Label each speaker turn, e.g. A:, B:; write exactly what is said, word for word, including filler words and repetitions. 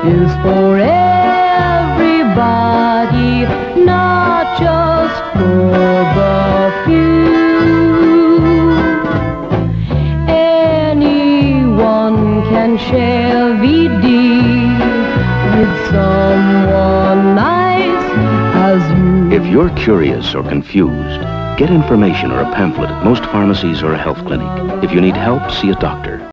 A: is for everybody, not just for the few. Anyone can share V D with someone nice as you.
B: If you're curious or confused, get information or a pamphlet at most pharmacies or a health clinic. If you need help, see a doctor.